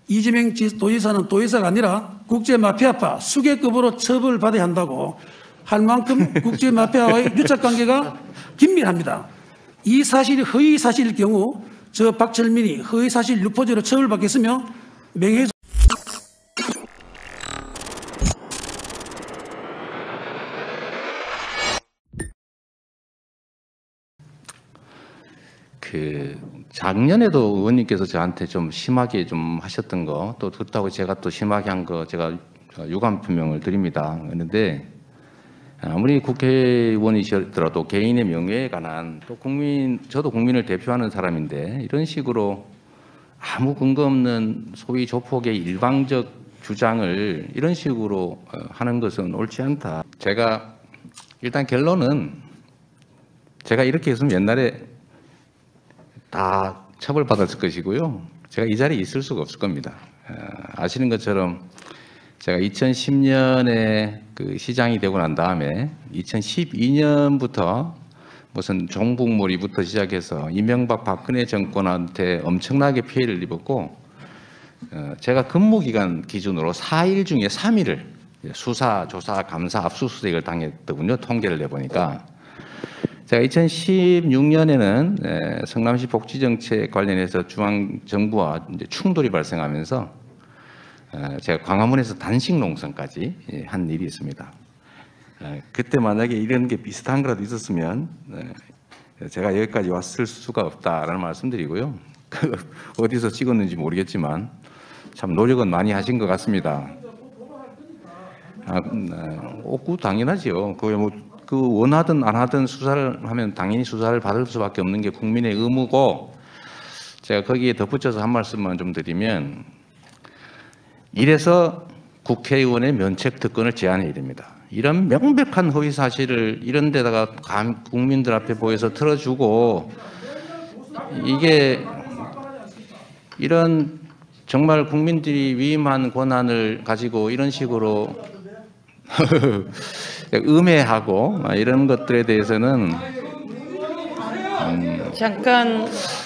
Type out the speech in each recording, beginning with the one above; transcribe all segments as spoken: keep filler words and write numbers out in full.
이재명 도지사는 도지사가 아니라 국제마피아파 수계급으로 처벌받아야 한다고 할 만큼 국제마피아와의 유착관계가 긴밀합니다. 이 사실이 허위사실일 경우 저 박철민이 허위사실 유포죄로 처벌받겠으며 명예훼손 그 작년에도 의원님께서 저한테 좀 심하게 좀 하셨던 거 또 듣다고 제가 또 심하게 한 거 제가 유감 표명을 드립니다. 그런데 아무리 국회의원이시더라도 개인의 명예에 관한 또 국민 저도 국민을 대표하는 사람인데 이런 식으로 아무 근거 없는 소위 조폭의 일방적 주장을 이런 식으로 하는 것은 옳지 않다. 제가 일단 결론은 제가 이렇게 했으면 옛날에 다 처벌받았을 것이고요. 제가 이 자리에 있을 수가 없을 겁니다. 아시는 것처럼 제가 이천십 년에 그 시장이 되고 난 다음에 이천십이 년부터 무슨 종북몰이부터 시작해서 이명박 박근혜 정권한테 엄청나게 피해를 입었고 제가 근무기간 기준으로 사 일 중에 삼 일을 수사, 조사, 감사, 압수수색을 당했더군요. 통계를 내보니까. 제가 이천십육 년에는 성남시 복지정책 관련해서 중앙정부와 이제 충돌이 발생하면서 제가 광화문에서 단식 농성까지 한 일이 있습니다. 그때 만약에 이런 게 비슷한 거라도 있었으면 제가 여기까지 왔을 수가 없다라는 말씀드리고요. 어디서 찍었는지 모르겠지만 참 노력은 많이 하신 것 같습니다. 아, 그 당연하죠. 그게 뭐 그 원하든 안 하든 수사를 하면 당연히 수사를 받을 수밖에 없는 게 국민의 의무고, 제가 거기에 덧붙여서 한 말씀만 좀 드리면, 이래서 국회의원의 면책 특권을 제한해야 됩니다. 이런 명백한 허위 사실을 이런 데다가 국민들 앞에 보여서 틀어주고, 이게 이런 정말 국민들이 위임한 권한을 가지고 이런 식으로 음해하고 이런 것들에 대해서는 음 잠깐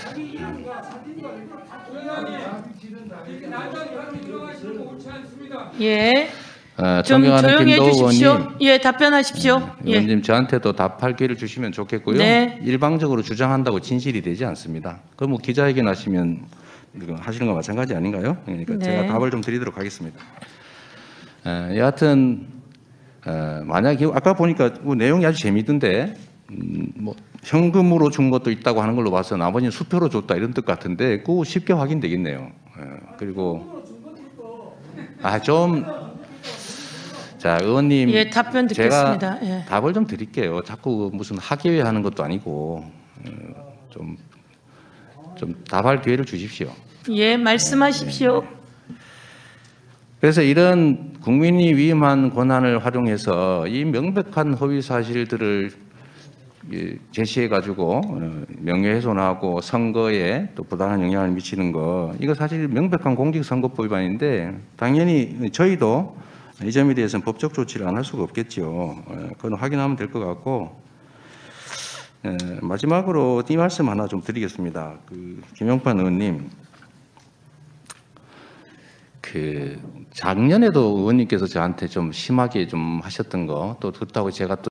예. 어, 좀 조용히 해주십시오. 의원님, 예, 답변하십시오. 음, 의원님 예. 저한테도 답할 기회를 주시면 좋겠고요. 네. 일방적으로 주장한다고 진실이 되지 않습니다. 그 뭐 기자회견 하시면 하시는 거 마찬가지 아닌가요? 그러니까 네. 제가 답을 좀 드리도록 하겠습니다. 어, 여하튼 어, 만약에 아까 보니까 뭐 내용이 아주 재미있던데 음, 뭐 현금으로 준 것도 있다고 하는 걸로 봐서 나머지는 수표로 줬다 이런 뜻 같은데 그거 쉽게 확인되겠네요. 어, 그리고 아 좀 자 의원님 예, 답변 듣겠습니다. 제가 예. 답을 좀 드릴게요. 자꾸 무슨 학예회 하는 것도 아니고 좀 좀 답할 기회를 주십시오. 예, 말씀하십시오. 그래서 이런 국민이 위임한 권한을 활용해서 이 명백한 허위 사실들을 제시해 가지고 명예훼손하고 선거에 또 부당한 영향을 미치는 거, 이거 사실 명백한 공직선거법 위반인데 당연히 저희도 이 점에 대해서는 법적 조치를 안 할 수가 없겠죠. 그건 확인하면 될 것 같고, 마지막으로 이 말씀 하나 좀 드리겠습니다. 그 김용판 의원님, 그 작년에도 의원님께서 저한테 좀 심하게 좀 하셨던 거 또 듣다고 제가 또